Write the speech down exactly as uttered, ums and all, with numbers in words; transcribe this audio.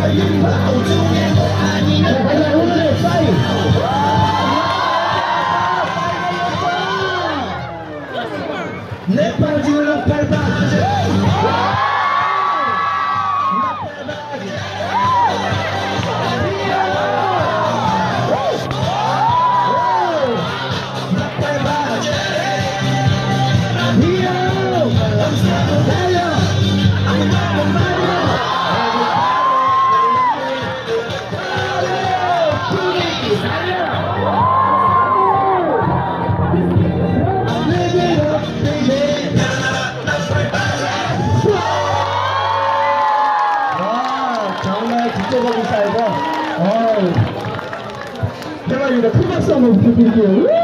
자, 오늘의 사인. 내 바지를 밟아줘. 대박입니다. 큰 박수 한번 부탁드릴게요.